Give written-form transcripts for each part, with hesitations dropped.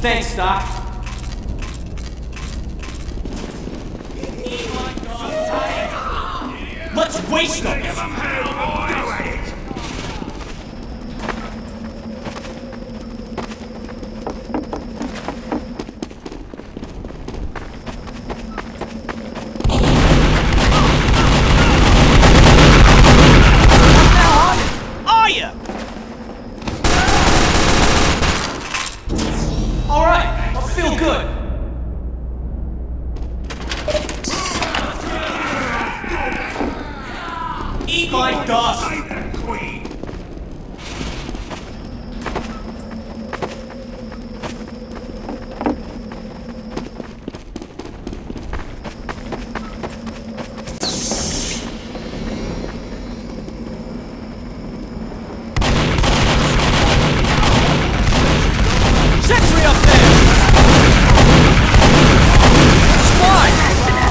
Thanks, Doc. Let's waste them! Give them hell, boys! Go at it! Are you? All right, I feel good. Eat my dust! Save that queen! Sentry up there! Spy!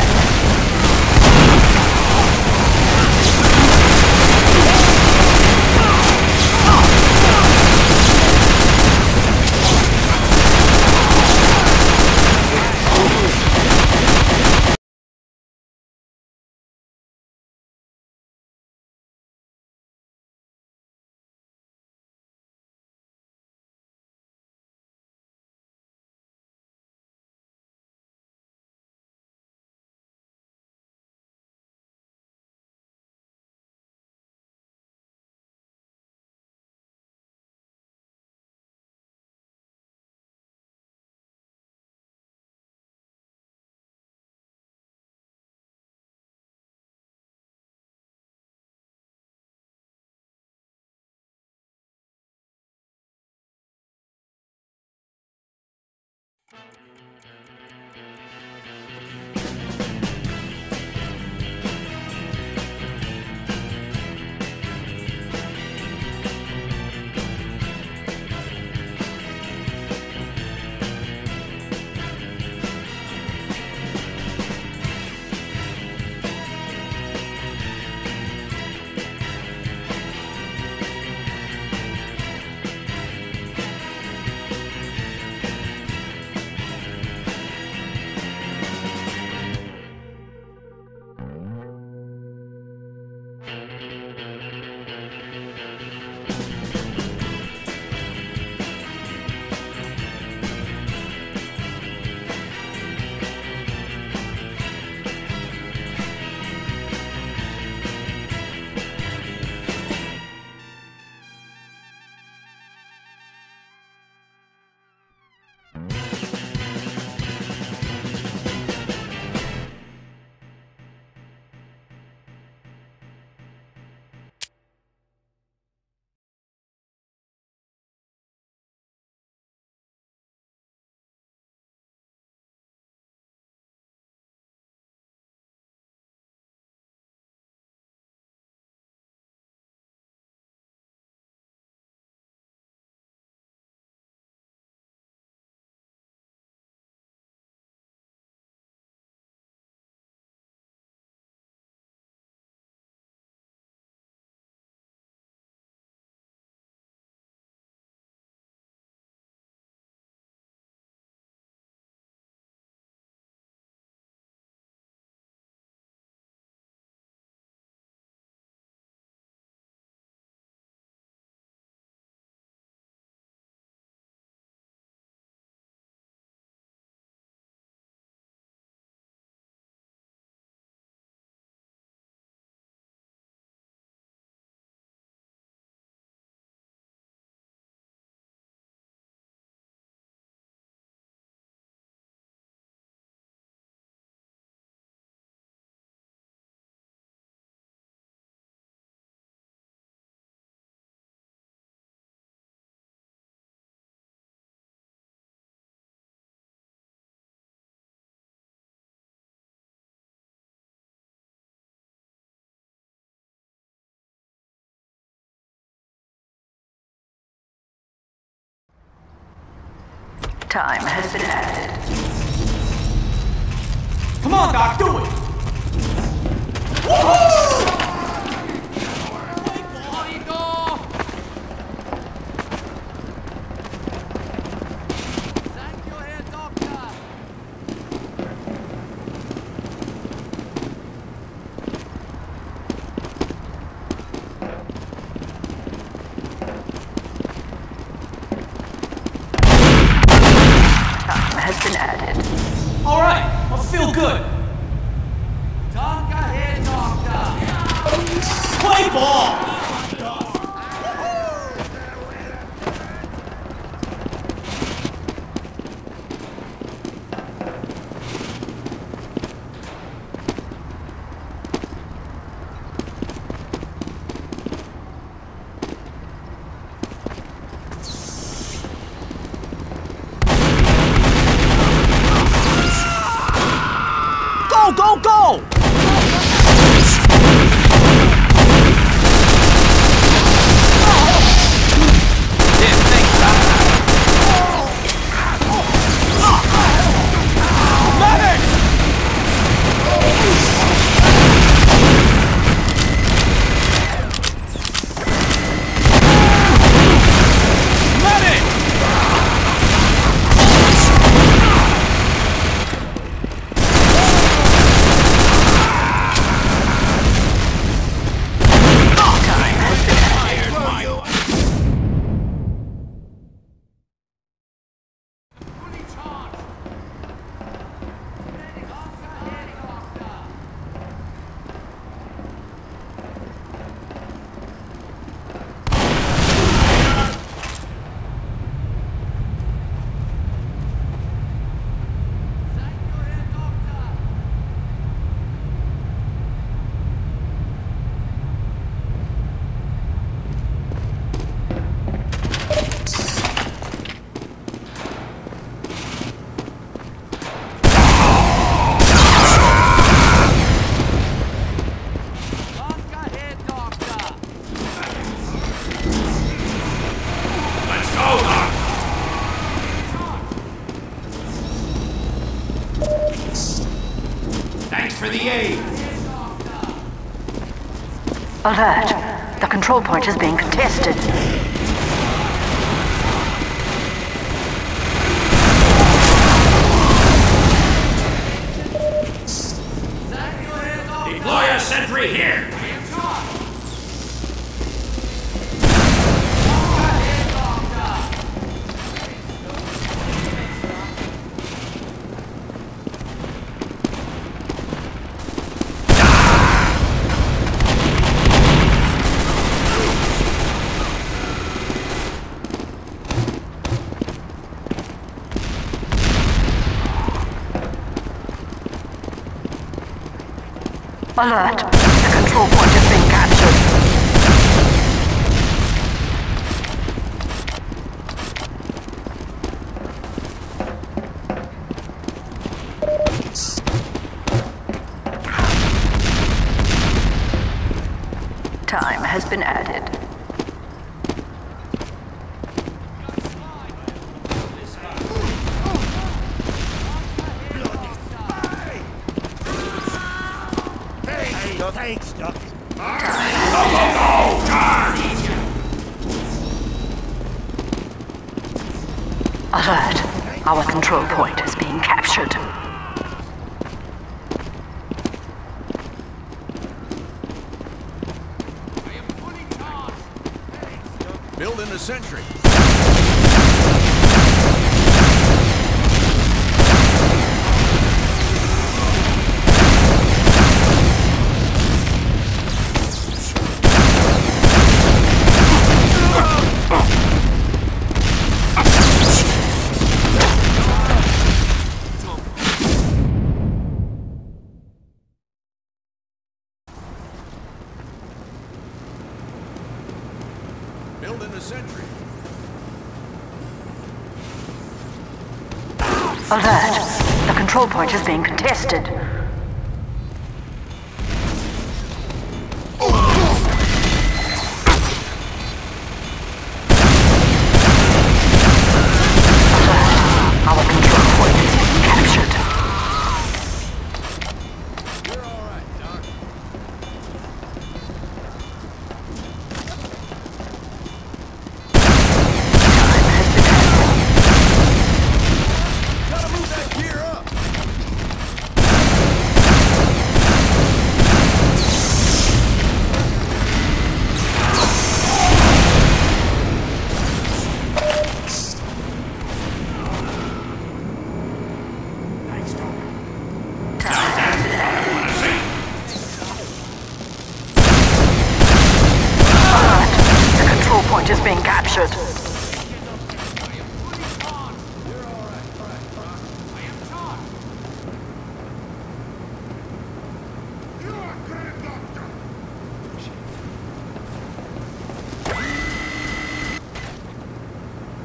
Time has been added. Come on, Doc, do it! Woohoo! been added. All right, I feel good. Play ball! Go, go, go! Thanks for the aid. Alert! The control point is being contested. Deploy a sentry here. Alert! The control point is being captured. Time has been added. Thanks, Doc. Alert! Our control point is being captured. Building a sentry. Building a sentry. Alert! The control point is being contested. Our control point is being captured. You're all right, Doc. Gotta move that gear up.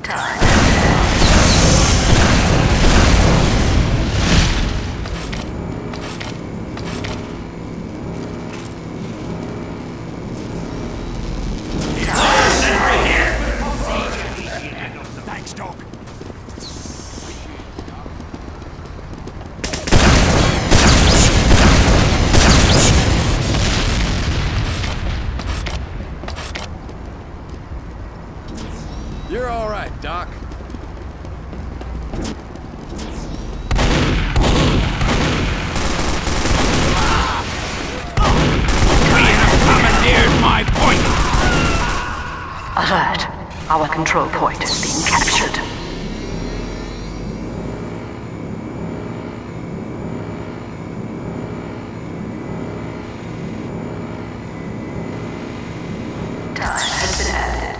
Thanks, Doc. You're all right, Doc. We have commandeered my point. Alert. Our control point is being captured. Time has been added.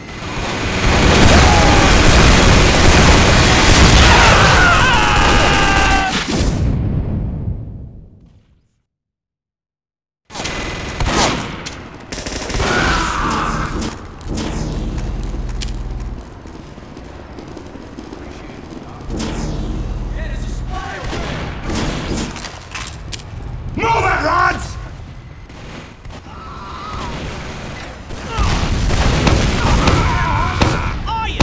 Move it, lads! Are you?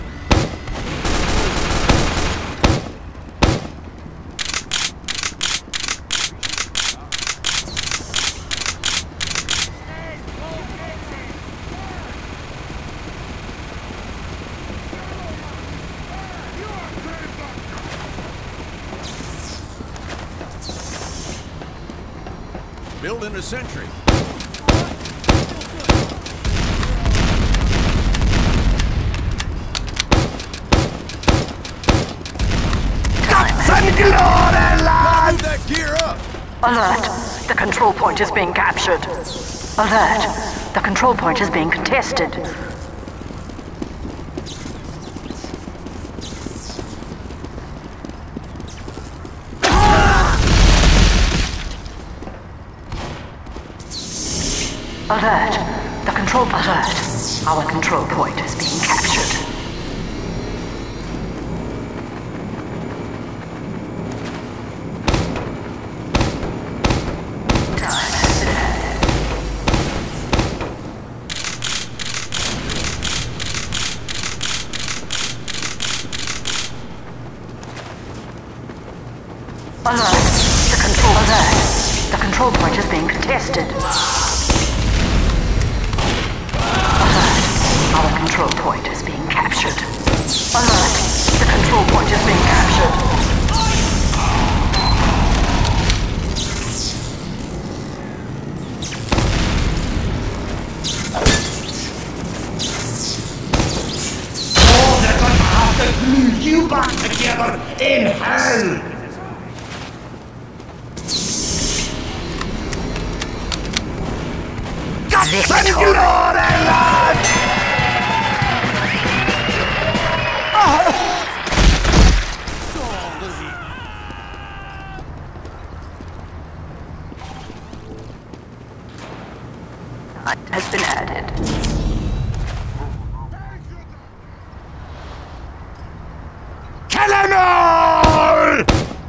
Building a sentry. Some glory, lads! Move that gear up! Alert. The control point is being captured. Alert. The control point is being contested. Alert. The control alert. Our control point is being captured. Time has been added. Alert. The control point is being contested. Our control point is being captured. Alert! The control point is being captured. Oh, they're going to have to glue you back together in hell! Some glory, lads! Has been added. Kill them all!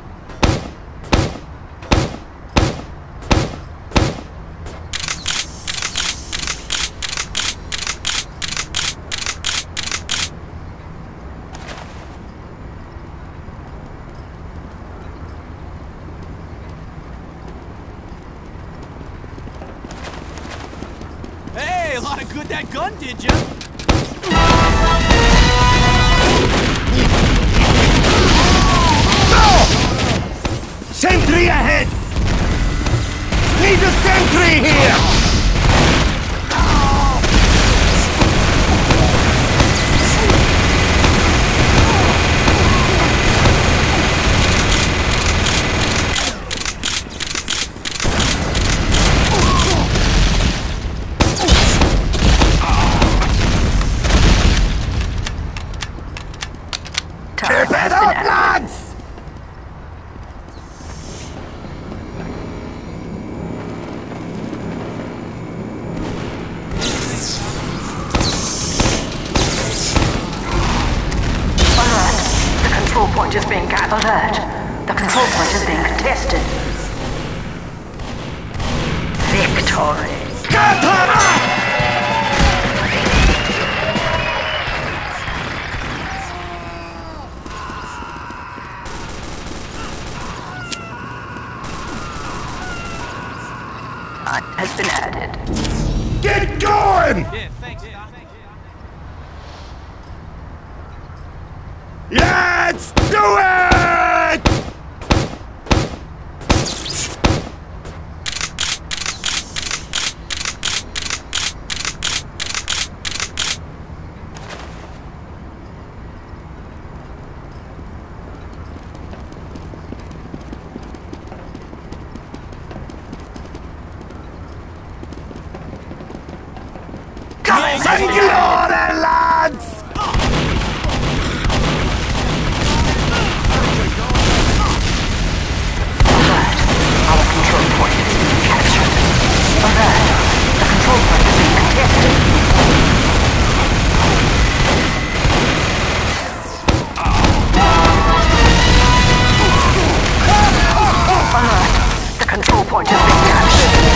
Hey, a lot of good that gun did ya? Sentry ahead! Need a sentry here! Time Keep has it been up, added. lads! point is being alert. The control point is being contested. Victory. Has been added. Get going! Yeah, thanks, Doc. Let's do it! Thank you, Lord and lads! Alert. Our control point is being captured. Alert. The control point is being contested. Alert. The control point is being captured.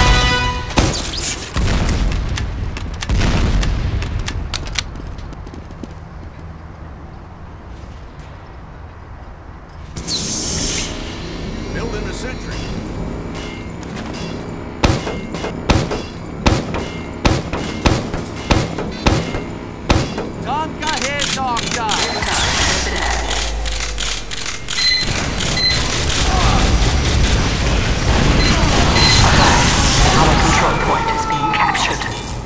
Building a sentry. Tonka head doctor. Our control point is being captured.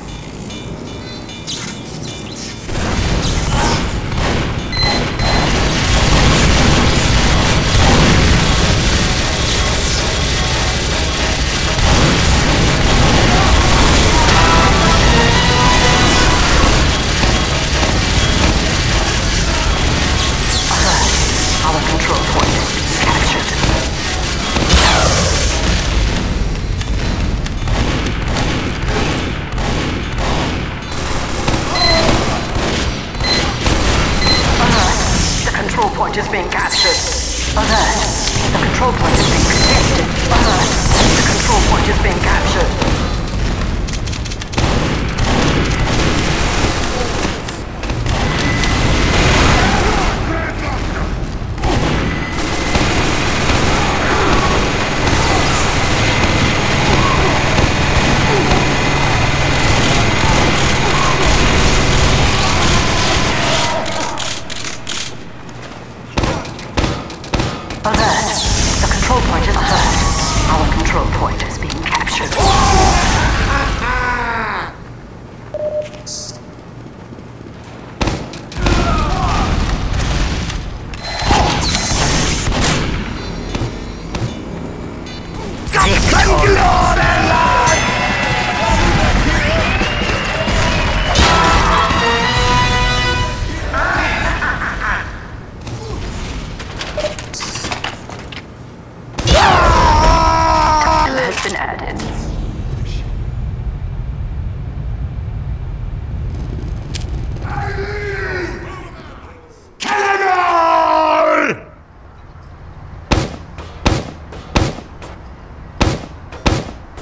Our control point is being captured. Alert. The control point is being captured. Alert. The control point is being contested. Alert. The control point is being captured. Alert. The control point is alert. Our control point is being captured. Thank you, Lord and lads! Has been added. Cannonball!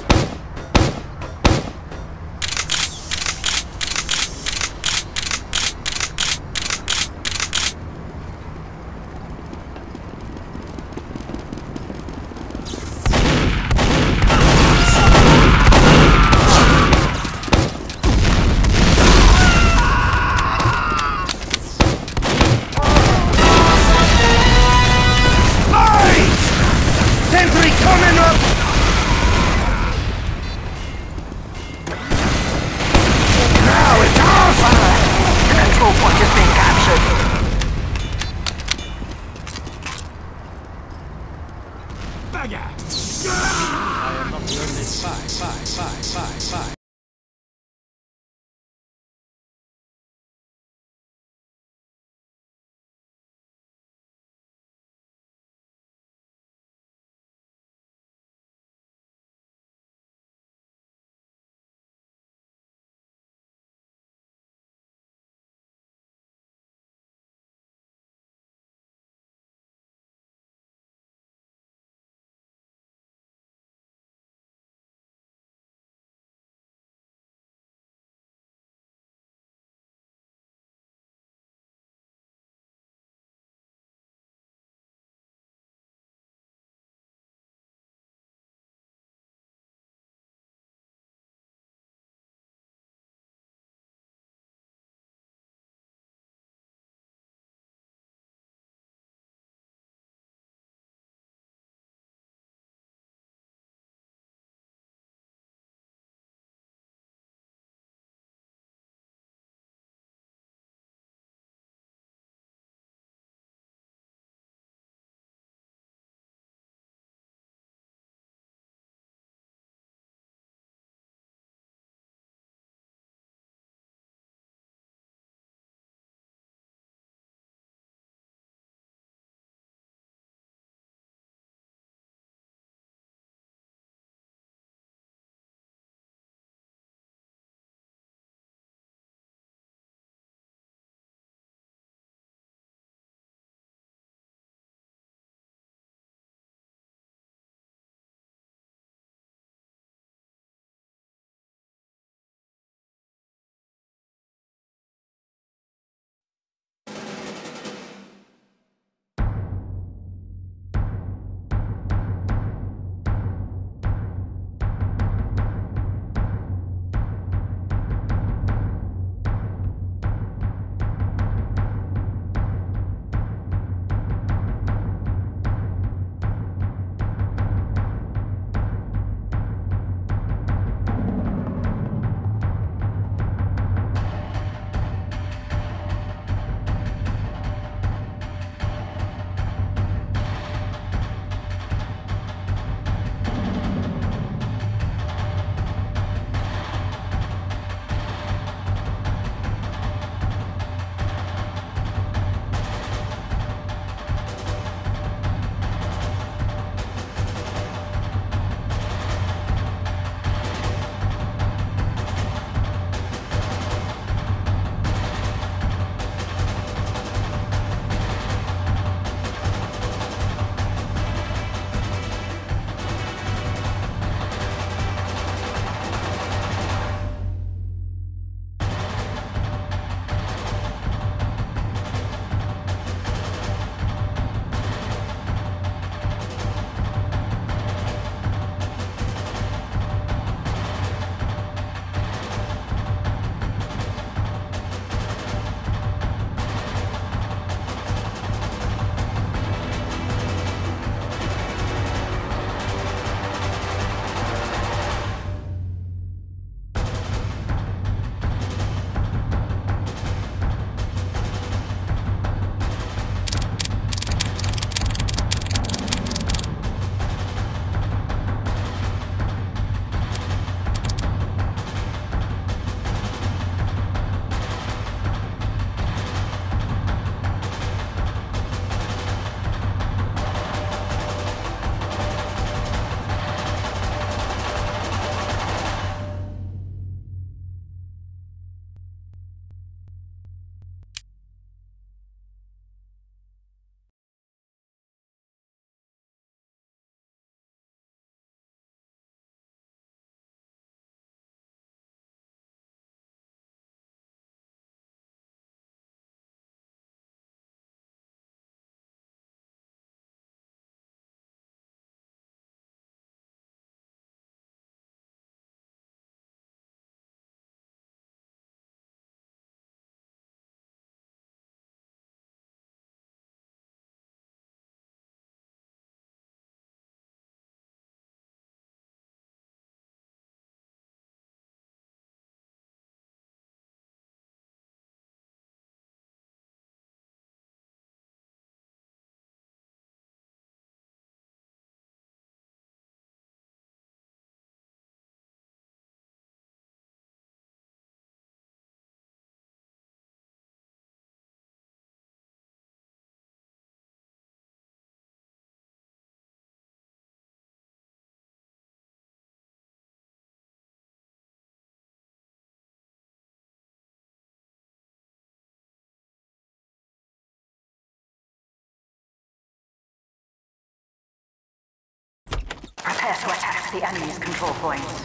Prepare to attack the enemy's control points.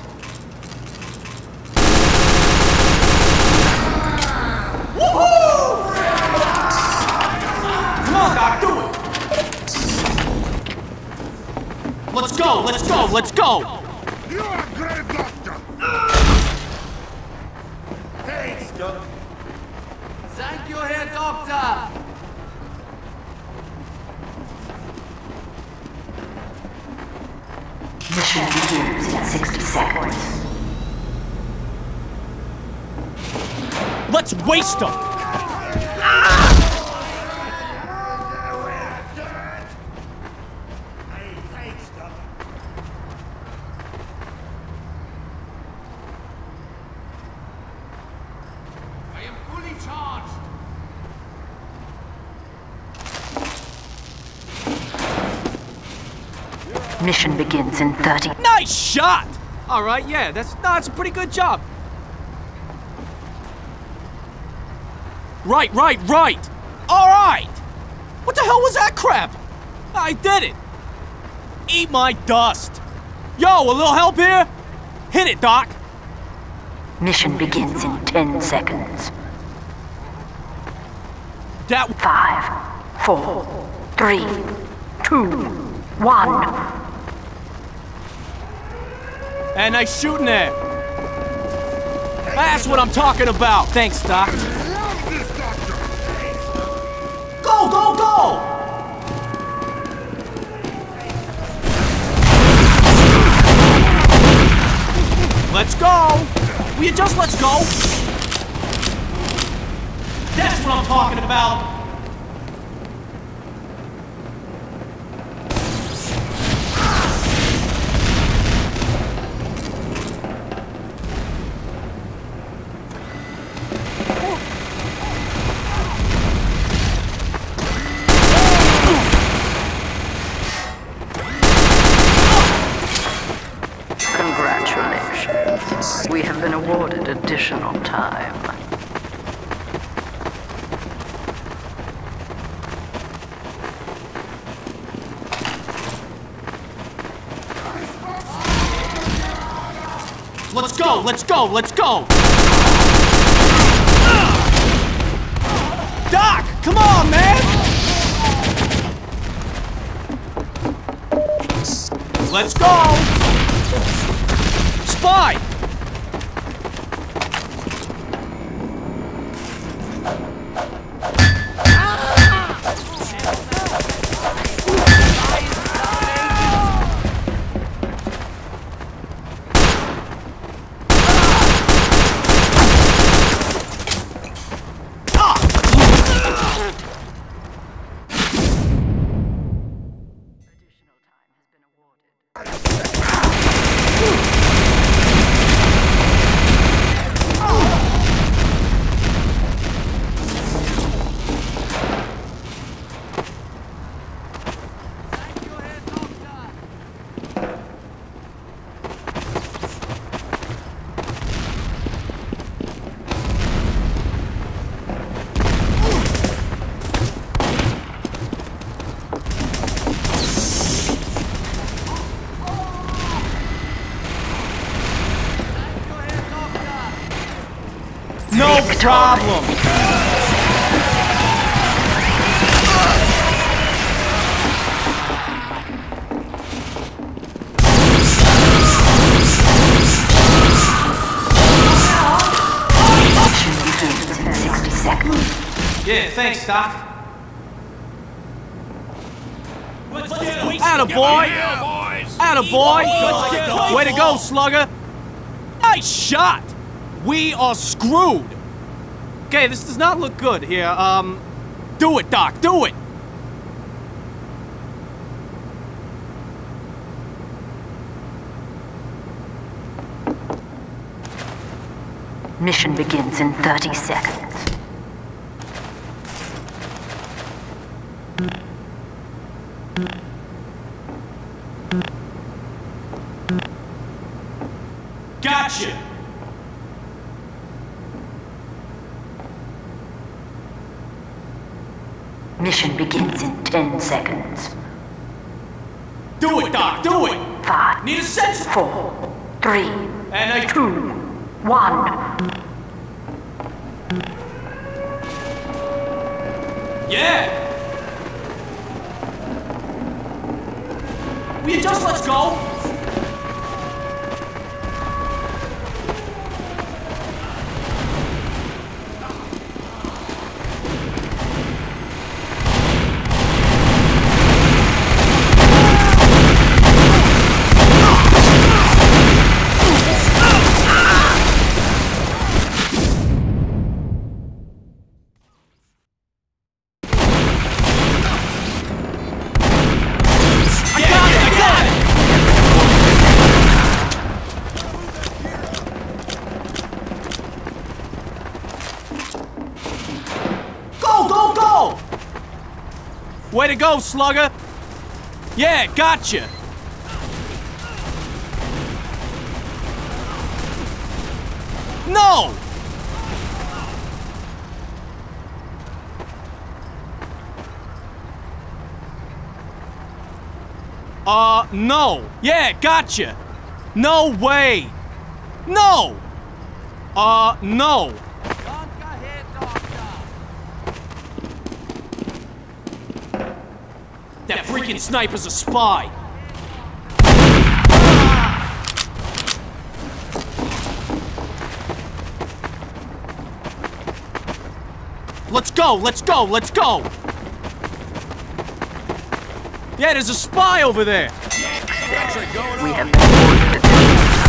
Come on, Doc, do it! Let's go, let's go, let's go! You are a great doctor! Thanks, Doc. Thank you, Herr Doctor. Mission begins in 60 seconds. Let's waste them! I am fully charged. Mission begins in 30. Nice shot! Alright, yeah, that's a pretty good job. Right! Alright! What the hell was that crap? I did it! Eat my dust! Yo, a little help here? Hit it, Doc! Mission begins in 10 seconds. That... 5, 4, 3, 2, 1. And nice shooting there. That's what I'm talking about. Thanks, Doc. Love this doctor! Go, go, go! Let's go! Will you just let's go? That's what I'm talking about. Congratulations. We have been awarded additional time. Let's go, let's go, let's go! Doc, come on, man! Let's go! Spy! No problem. Mission begins in 60 seconds. Yeah, thanks, Doc. Attaboy! Attaboy! Way to go, slugger! Nice shot! We are screwed! Okay, this does not look good here. Do it, Doc, do it! Mission begins in 30 seconds. Gotcha! Mission begins in 10 seconds. Do it, Doc, do it! 5, Need a sensor. 4, 3, And I... 2, 1. Yeah! Will you just let's go? Way to go, slugger! Yeah, gotcha! No! No! Yeah, gotcha! No way! No! No! That freaking sniper's a spy! Let's go, let's go, let's go! Yeah, there's a spy over there! We have been ordered to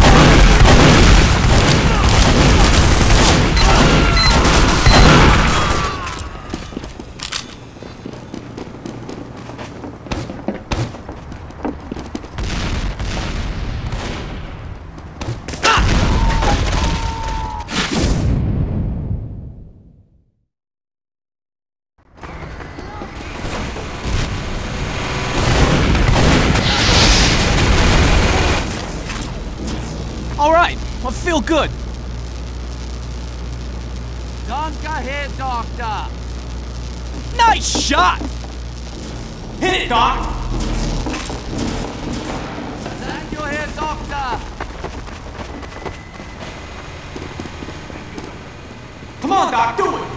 Alright, I feel good. Danke, Herr Doctor. Nice shot! Hit it, Doc! Thank you, Herr Doctor. Come on, Doc, do it!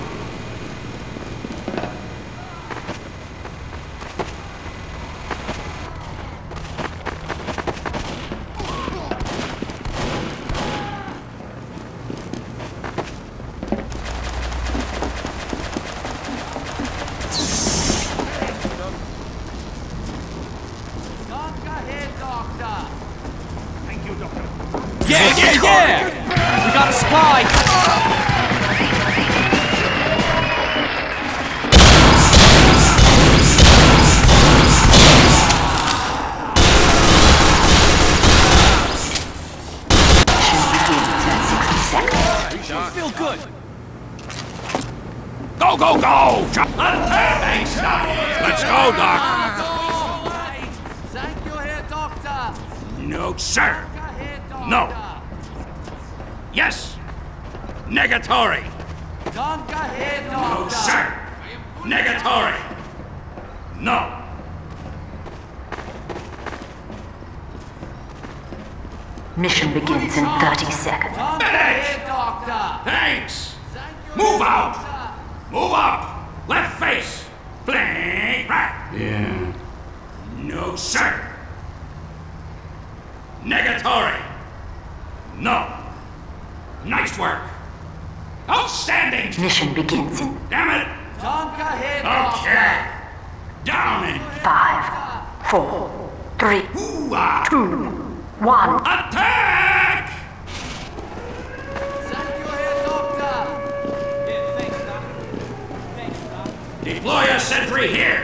Yeah! We got a spy! I feel good. Go, go, go! Thanks, Doc. Let's go, Doc. Thank you, Herr Doctor. No, sir. Herr Doctor. No. Yes. Negatory. Danke, Herr No, Doctor. sir. Negatory. No. Mission begins in 30 seconds. Danke, Herr Doctor. Thanks. Thank you, Move Herr out. Doctor. Move up. Left face. Blank. Right. Yeah. No, sir. Negatory. No. Nice work. Outstanding. Mission begins in Damn it. Danke, Herr Doctor. Okay. Down in 5, 4, 3, Hoo-ah. 2, 1. Attack! Thank you, Herr Doctor. Yeah, thanks, Doc. Thanks, Doc. Deploy a sentry here.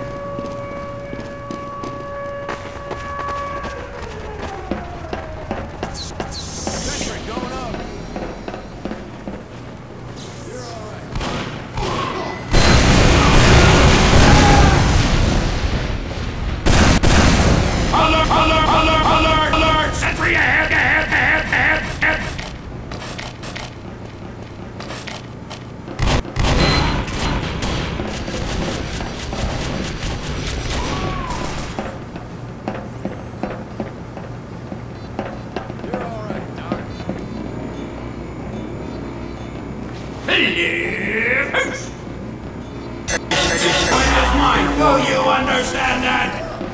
Sentry going up. You're all right. Alert! Alert! Alert! Alert! Alert! Sentry ahead! Ahead! Ahead! Ahead! Ahead! point is mine. Do you understand that?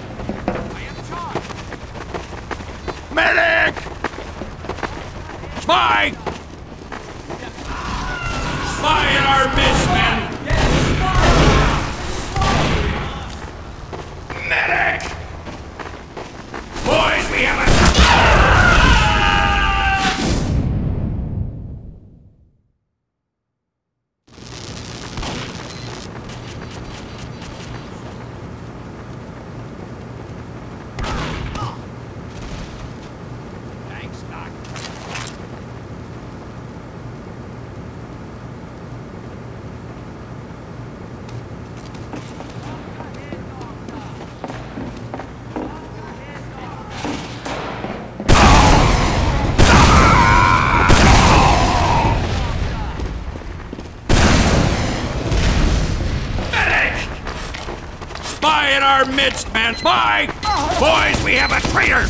Medic! Spy! Spy in our midst, men! Medic! Boys, we have a... Spy in our midst, man! Spy! Boys, we have a traitor!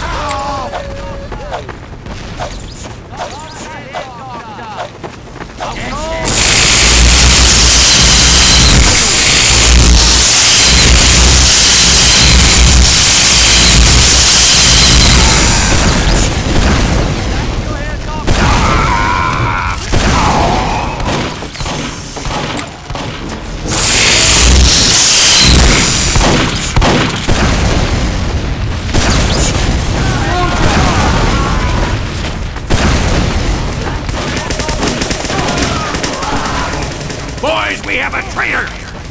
Boys, we have a traitor!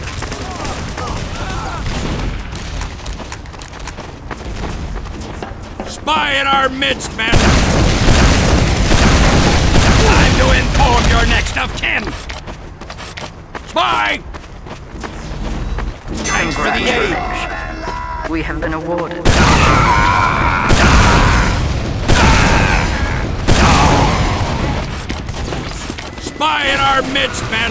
Spy in our midst, men! Time to inform your next of kin! Spy! Thanks for the aid! We have been awarded. Spy in our midst, men!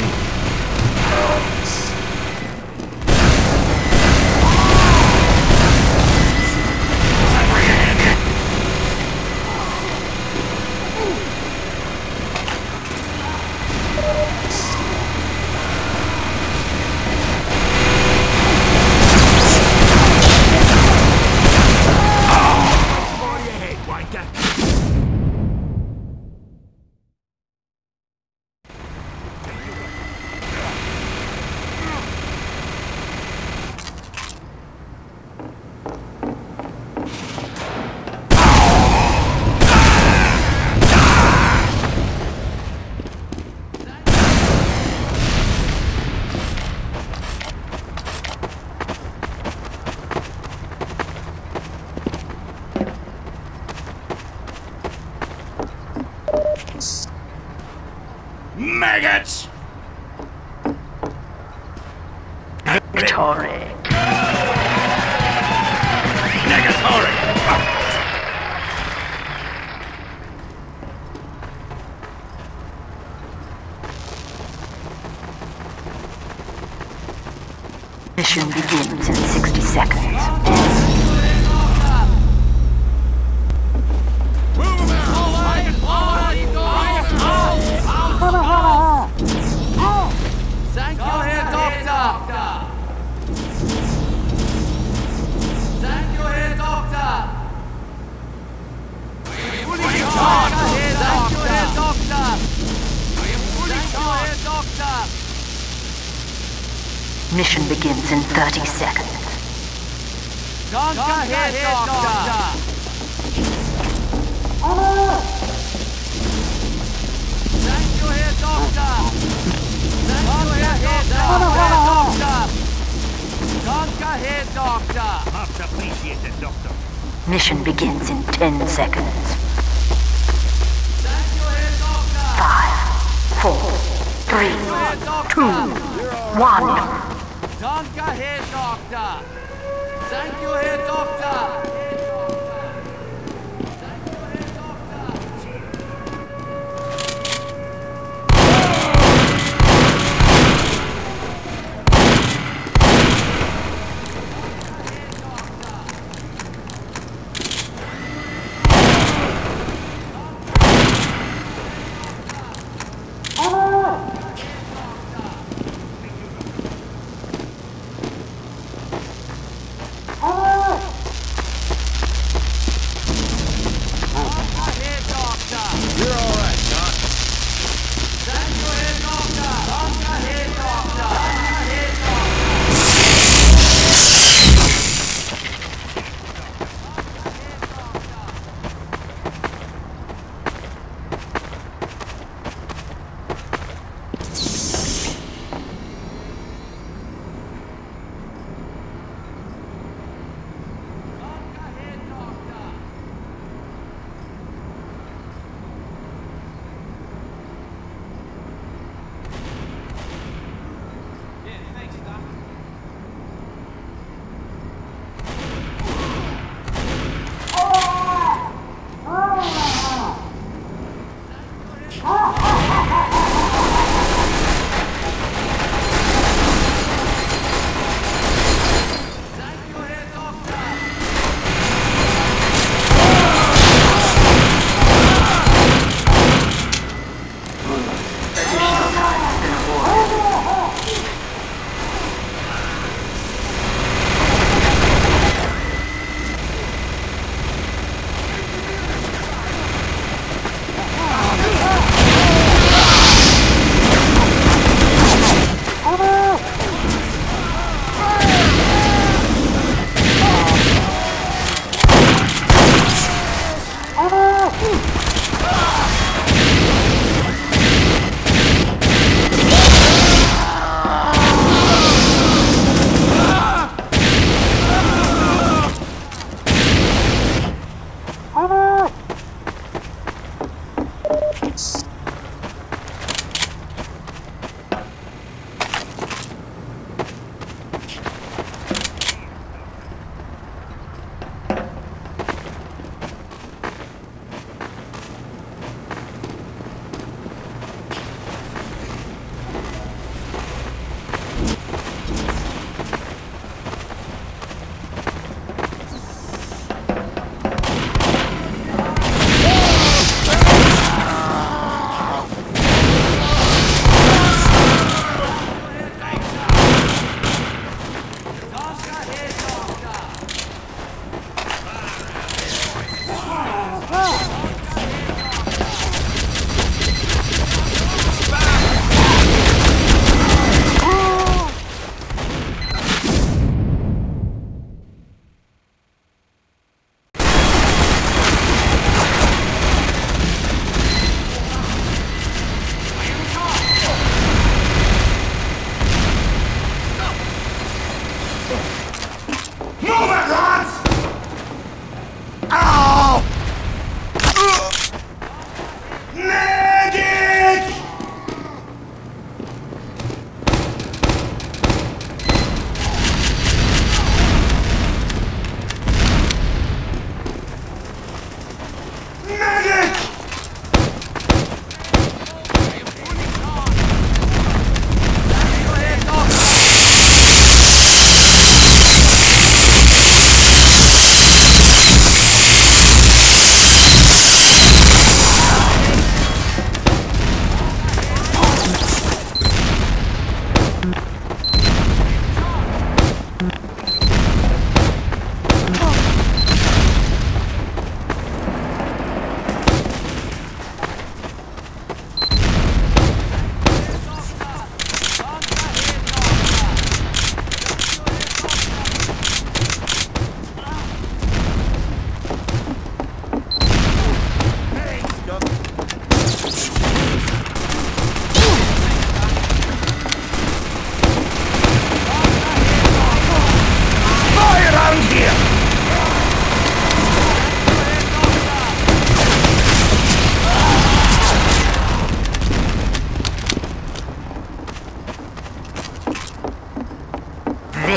Maggots! Victory. Negatory! Mission begins in 60 seconds. Thank you, Herr Doctor! Thank you, Herr Doctor! Fully charged! Thank you, Herr Doctor! Fully charged, Doctor! Mission begins in 30 seconds. Danke, Herr Doctor! Thank you, Herr Doctor! Danke, Herr Doctor! Danke, Herr Doctor! Much appreciated, Doctor. Mission begins in 10 seconds. Thank you, Herr Doctor! 5, 4, 3, 2, 1. Danke, Herr Doctor! Thank you, Herr Doctor!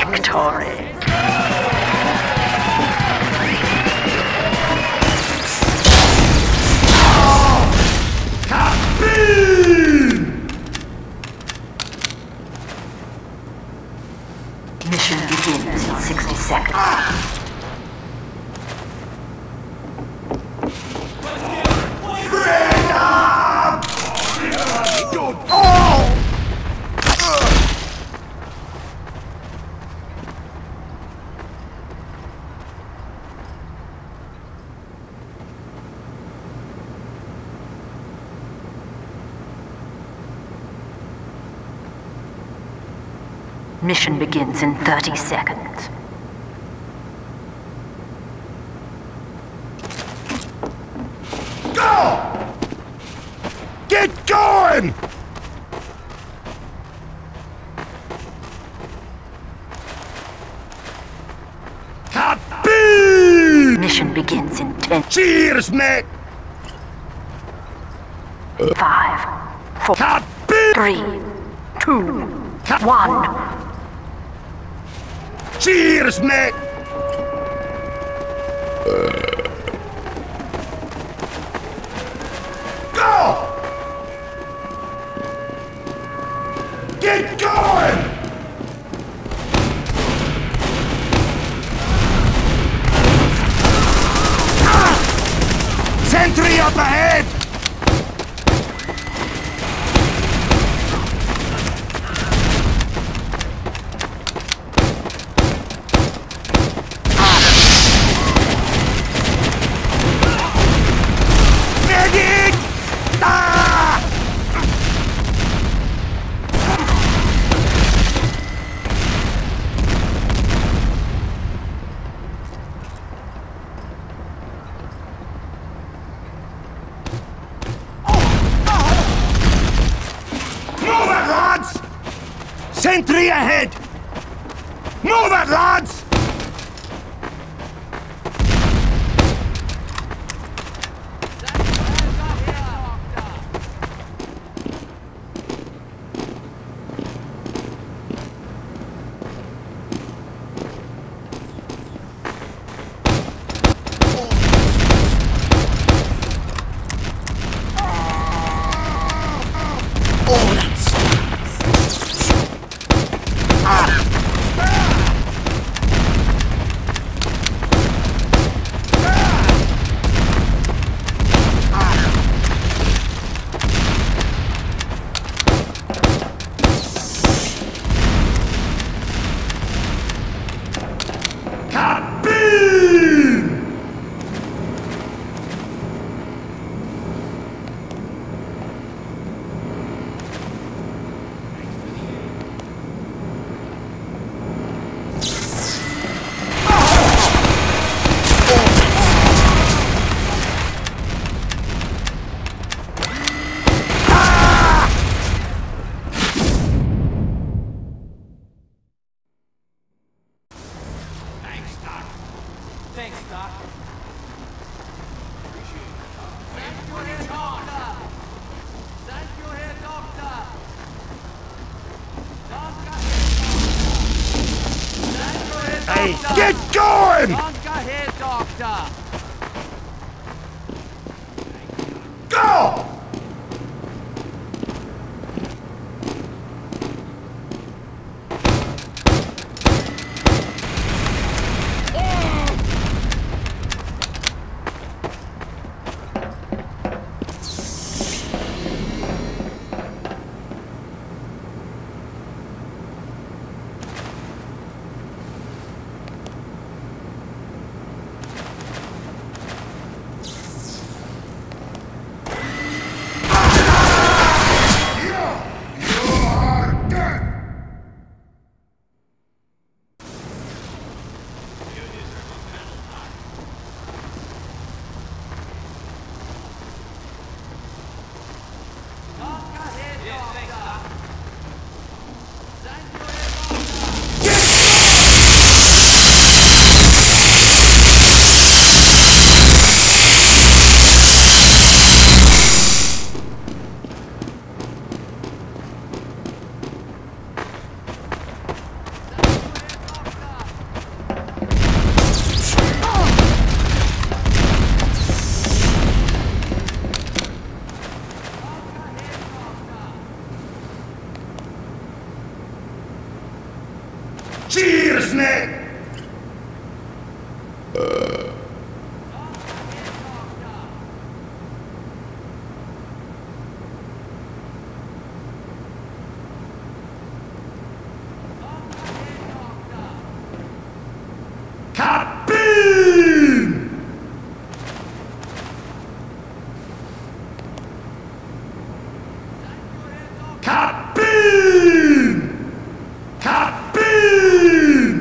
victory. Mission begins in 60 seconds. Mission begins in 30 seconds. Go! Get going! Kaboom! Mission begins in 10. Cheers, mate! 5, 4, Kaboom! 3, 2, 1. Cheers, mate! Go! Get going! Sentry up ahead! Medic! Ah! Move it, lads! Sentry ahead! Move it, lads! Thanks, Doc. Hey, get going! Danke, Herr Doktor! Go! Cheers, mate! Kaboom! Kaboom! Kaboom!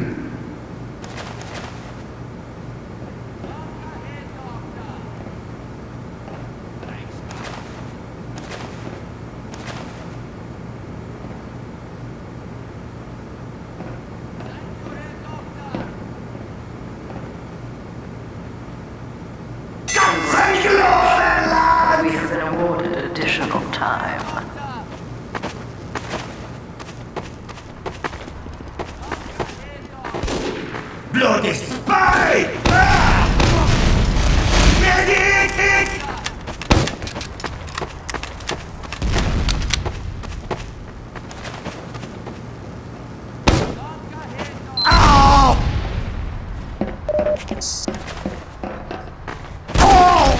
We have been awarded additional time. Bloody spy! Ah! Medic! Ow! Oh!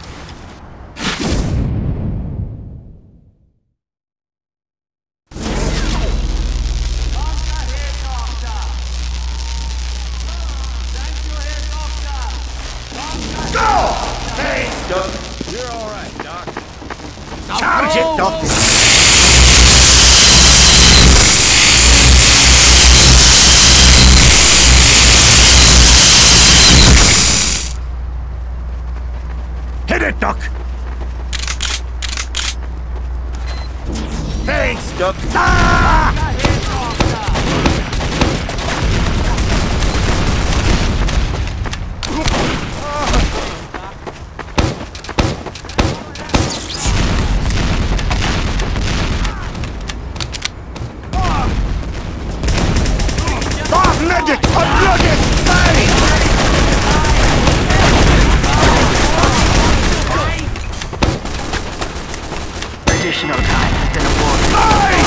Go! Thanks, Doc. You're all right, Doc. Charge it, Doc. Hit it, Doc. Thanks, Doc. Ah! Bob Medic, a bloody spy! Additional time has been awarded. Spy!